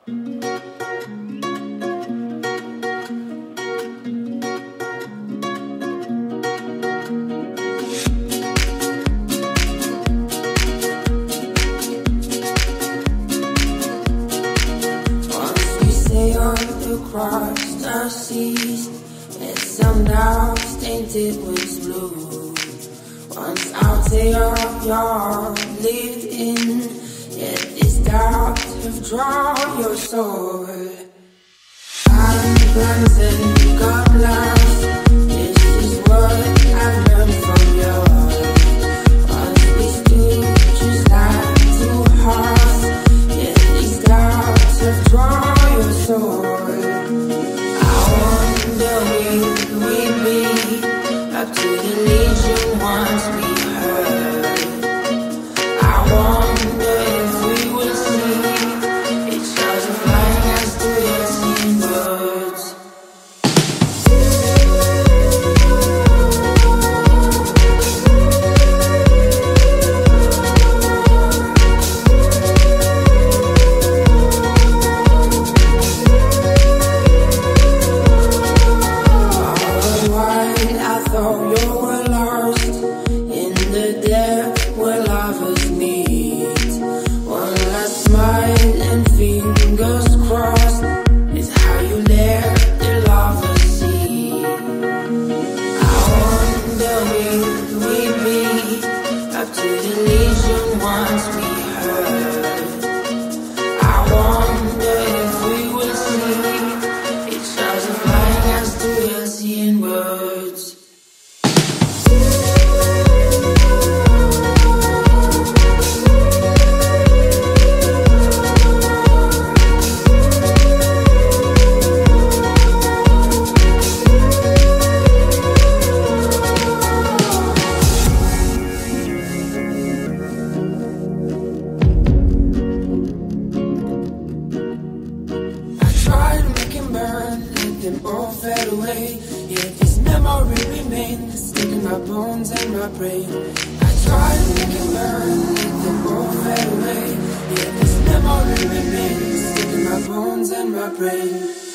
Across the seas, and some dogs tainted with blue. Once out there you're lived in, yet these doubts have drawn your soul. Guns and cutlass, this is what I've learned from you. Once we stood just like two hearts, yet these doubts have drawn your soul. Up to the legion once we heard. I wonder if we would see each other flying as the dancing birds. All fade away, yet this memory remains stuck in my bones and my brain. I tried to make it burn, let them all fade away, yet this memory remains stuck in my bones and my brain.